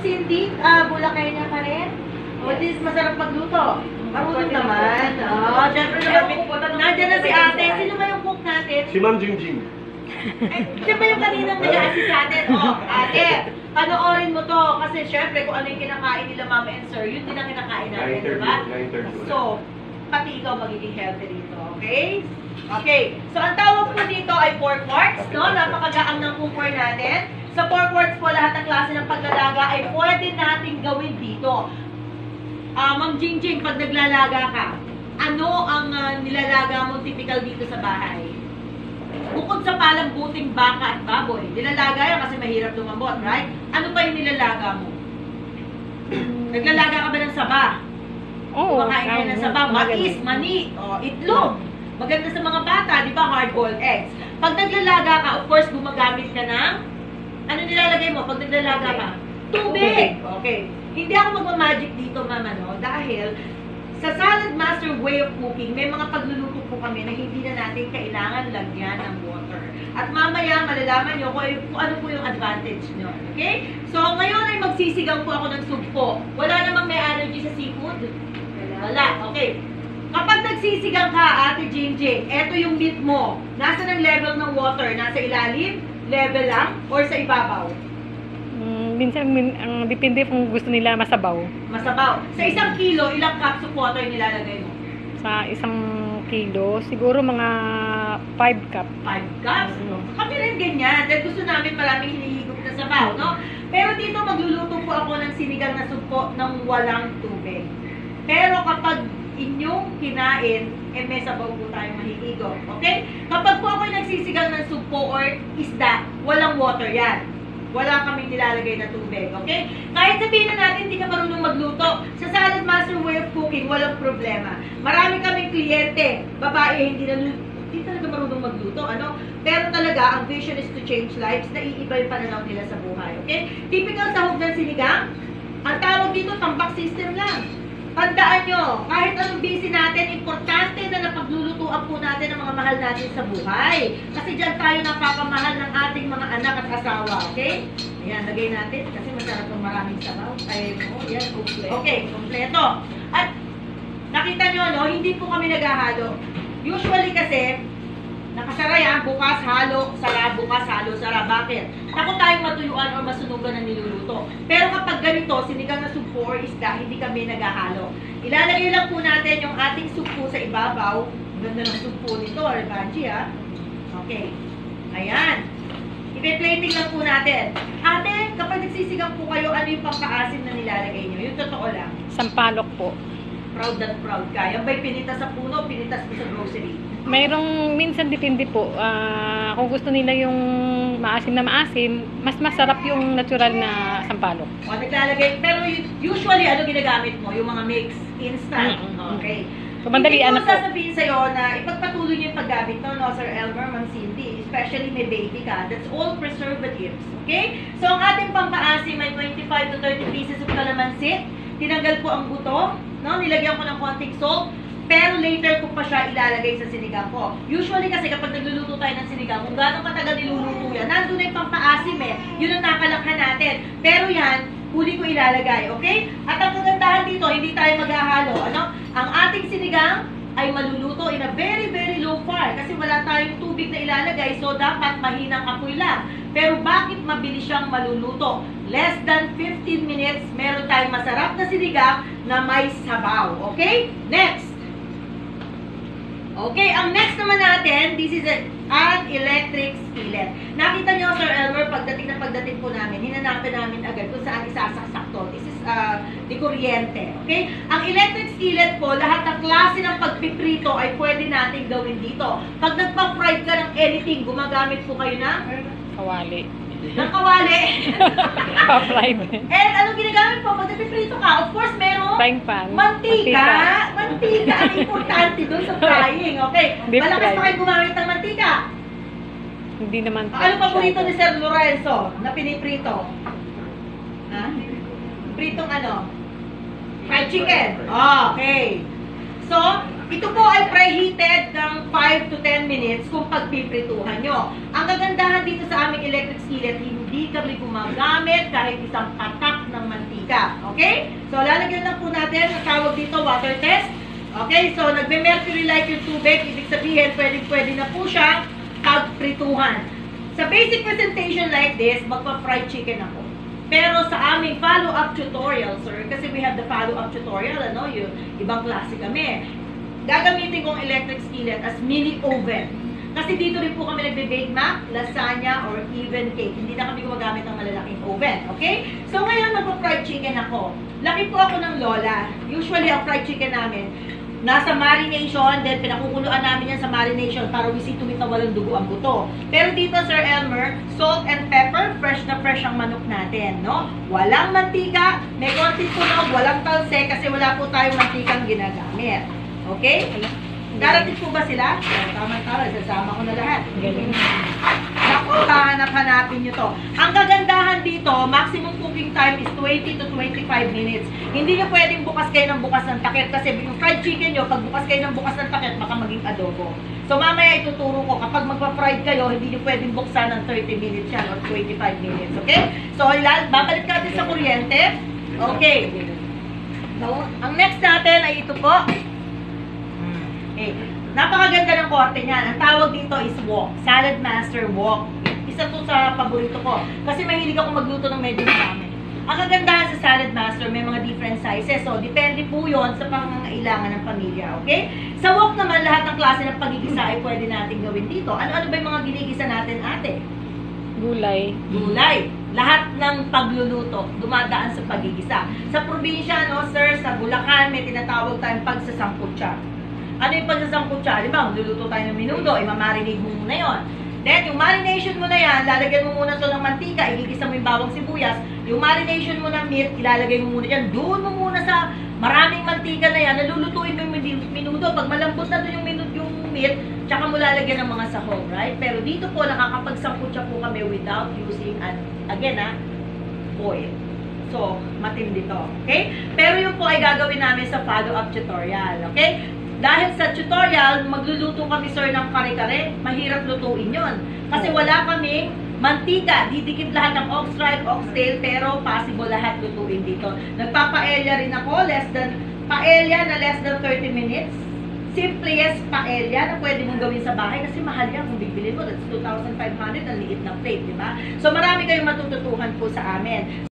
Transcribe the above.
Cindy, Bulacanyo ka rin? O, this masarap magluto. Marunong naman. Oo, syempre naman. Nandiyan na si ate. Sino ba yung cook natin? Si Ma'am Jingjing. Siya ba yung kaninang nag-assist sa atin? O, ate, panoorin mo to. Kasi syempre, kung ano yung kinakain nila mama and sir, yun din ang kinakain natin, di ba? So, pati ikaw magiging healthy dito, okay? Okay, so ang tawag po dito ay pork quartz, no? Napakagaang ng cooker natin. Sa pork quartz po, lahat ng klase ng paglalaga ay pwede nating gawin dito. Ma'am Jingjing, pag naglalaga ka, ano ang nilalaga mo typical dito sa bahay? Bukod sa palambuting baka at baboy, nilalaga yan kasi mahirap lumambot, right? Ano pa yung nilalaga mo? Naglalaga ka ba ng saba? Oo. Kumakain ka ng saba, mais, mani, itlog. Maganda sa mga bata, di ba, hard-boiled eggs. Pag naglalaga ka, of course, gumagamit ka ng, ano nilalagay mo pag naglalaga ka? Tubig! Okay. Hindi ako magmamagic dito, mama, no? Dahil, sa Salad Master Way of Cooking, may mga pagluluto po kami na hindi na natin kailangan lagyan ng water. At mamaya, malalaman nyo kung ano po yung advantage nyo. Okay? So, ngayon ay magsisigang po ako ng sugpo. Wala namang may allergy sa seafood? Wala. Okay. Kapag nagsisigang ka, Ate Jingjing, eto yung meat mo. Nasa ng level ng water? Nasa ilalim? Level lang? Or sa ibabaw? Minsan, depende kung gusto nila masabaw. Masabaw. Sa 1 kilo, ilang cups of water nilalagay mo? Sa 1 kilo, siguro mga 5 cup. 5 cups? Kami rin ganyan. Dahil gusto namin maraming hinihigop na sabaw, no? Pero dito, magluluto po ako ng sinigang na sugpo ng walang tubig. Pero kapag inyong kinain, may sabaw po tayong mahihigop. Okay? Kapag po ako nagsisigang ng sugpo or isda, walang water yan. Wala kaming nilalagay na tubig, okay? Kahit sabihin na natin hindi ka marunong magluto, sa Salad Master Way of Cooking, walang problema. Marami kaming kliyente, babae, hindi talaga marunong magluto, ano? Pero talaga, ang vision is to change lives, naiiba yung pananaw nila sa buhay, okay? Typical sahog ng sinigang, ang tawag dito, tambak system lang. Tandaan nyo, kahit anong busy natin, importante na napaglulutuan po natin ang mga mahal natin sa buhay. Kasi dyan tayo napapamahal ng ating mga anak at asawa, okay? Ayan, lagay natin kasi masarap ng maraming sabaw. Ay, yan, kompleto. Okay, kompleto. At nakita nyo, no, hindi po kami naghahalo. Usually kasi, nakasara yan, bukas halo, sara, bukas halo, sara. Bakit? Takot tayong matuyuan o masunugan ng niluluto. Pero kapag ganito, sinigang na sugpo or isda, hindi kami naghahalo. Ilalagay lang po natin yung ating sugpo sa ibabaw. Ganda ng sugpo nito, Arbanji, ha? Okay. Ayan. Ipe-plating lang po natin. Ate, kapag nagsisigang po kayo, ano yung pangkaasim na nilalagay nyo? Yung totoo lang. Sampalok po. Proud that proud ka. Yan ba'y pinitas sa puno, pinitas mo sa grocery? Mayroong minsan depende po. Kung gusto nila yung maasim na maasim, mas masarap yung natural na sampalok. O, naglalagay. Pero usually, ano ginagamit mo? Yung mga mix, instant. Okay. So, mandali, Hindi ano ko po? sasabihin sa'yo na ipagpatuloy niyo yung paggamit no, Sir Elmer, Ma'am Cindy. Especially may baby ka. That's all preservatives. Okay? So, ang ating pampaasim ay 25 to 30 pieces of calamansi. Tinanggal ko ang buto. No? Nilagyan ko ng konting salt. Pero later ko pa siya ilalagay sa sinigang ko. Usually kasi kapag nagluluto tayo ng sinigang, kung gano'ng katagal niluluto yan, nandun na yung pampaasim eh. Yun ang nakalakhan natin. Pero yan, huli ko ilalagay, okay? At ang kagandahan dito, hindi tayo maghahalo. Ano? Ang ating sinigang ay maluluto in a very, very low fire. Kasi wala tayong tubig na ilalagay, so dapat mahinang apoy lang. Pero bakit mabilis siyang maluluto? Less than 15 minutes, meron tayong masarap na sinigang na may sabaw. Okay? Next! Okay, ang next naman natin, this is an electric skillet. Nakita nyo, Sir Elmer, pagdating po namin, hinanapan namin agad kung saan isasaksak to. This is di kuryente. Okay? Ang electric skillet po, lahat ng klase ng pagpiprito ay pwede natin gawin dito. Pag nagpa-fry ka ng anything, gumagamit po kayo ng Kawali. ng kawali. Pa-fried. And anong ginagamit po? Pag nagpiprito ka, of course, meron Frying pan. mantika. Mantika ang importante doon sa frying. Okay. Deep Malakas fry. pa kayo gumamit ng mantika. Hindi naman. Ano paborito ni Sir Lorenzo na piniprito? Ha? Pritong ano? Fried chicken. Okay. So, ito po ay preheated ng 5 to 10 minutes kung pagpiprituhan nyo. Ang kagandahan dito sa aming electric skillet, hindi kami gumagamit kahit isang patak ng mantika Okay? So, lalagyan lang po natin ang tawag dito, water test. Okay? So, nagme-mercury light yung tubig. Ibig sabihin, pwede na po siya pagprituhan. Sa basic presentation like this, magpa-fried chicken ako. Pero sa aming follow-up tutorial, sir, kasi we have the follow-up tutorial, ano, yung ibang klase kami. Gagamitin kong electric skillet as mini oven. Kasi dito rin po kami nagbe-bake lasagna or even cake. Hindi na kami gumagamit ng malalaking oven. Okay? So ngayon magpa-fried chicken ako. Laki po ako ng lola. Usually ang fried chicken namin, nasa marination, then pinakukuluan namin yan sa marination para tumit na walang dugo ang buto. Pero dito, Sir Elmer, salt and pepper, fresh na fresh ang manok natin, no? Walang mantika, may konting tunog, walang talse kasi wala po tayong mantikang ginagamit. Okay? Darating po ba sila? Tama-tama, sasama ko na lahat. Naku, hanap-hanapin nyo to. Ang kagandahan dito, maximum cooking time is 20 to 25 minutes. Hindi nyo pwedeng bukas kayo ng bukas ng takip kasi yung fried chicken nyo, pag bukas kayo ng bukas ng takip, baka maging adobo. So mamaya ituturo ko, kapag magpa-fried kayo, hindi nyo pwedeng buksan ng 30 minutes yan or 25 minutes. Okay? So, babalik natin sa kuryente. Okay. So, ang next natin ay ito po. Okay. Napakaganda ng korte niyan. Ang tawag dito is wok. Salad Master Wok. Isa to sa paborito ko. Kasi mahilig ako magluto ng medyo marami. Ang kagandahan sa Salad Master, may mga different sizes. So, depende po yon sa pangangailangan ng pamilya. Okay? Sa wok naman, lahat ng klase ng pagigisa ay pwede natin gawin dito. Ano-ano ba yung mga ginigisa natin, ate? Gulay. Gulay. Lahat ng pagluluto, dumadaan sa pagigisa. Sa probinsya, no, sir, sa Bulacan, may tinatawag tayong pagsasangkutsa. Ano yung pagsasangkutsa? Diba, magluluto tayo ng minudo, imamarinate mo muna yon. Then, yung marination mo na yan, lalagyan mo muna to ng mantika, igigisa mo yung bawang sibuyas. Yung marination mo ng meat, ilalagay mo muna dyan. Doon mo muna sa maraming mantika na yan, nalulutuin mo yung minudo. Pag malambot na doon yung meat, tsaka mo lalagyan ng mga sahog, right? Pero dito po, nakakapagsangkutsa po kami without using, oil. So, matindi to. Okay? Pero yun po ay gagawin namin sa follow-up tutorial. Okay? Dahil sa tutorial, magluluto kami, sir, ng kare-kare. Mahirap lutuin yon. Kasi wala kaming mantika. Didikit lahat ng ox-stripe, oxtail, pero possible lahat lutuin dito. Nagpapaelya rin ako, paelya na less than 30 minutes. Simplest paelya na pwede mong gawin sa bahay kasi mahal yan kung bibilin mo. That's 2,500, ang liit na plate, di ba? So, marami kayong matututuhan po sa amin.